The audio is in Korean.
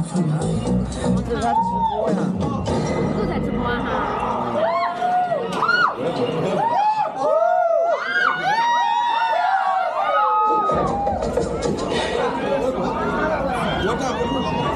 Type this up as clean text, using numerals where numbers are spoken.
我这在直播呀， 都在直播哈。 我站不住了。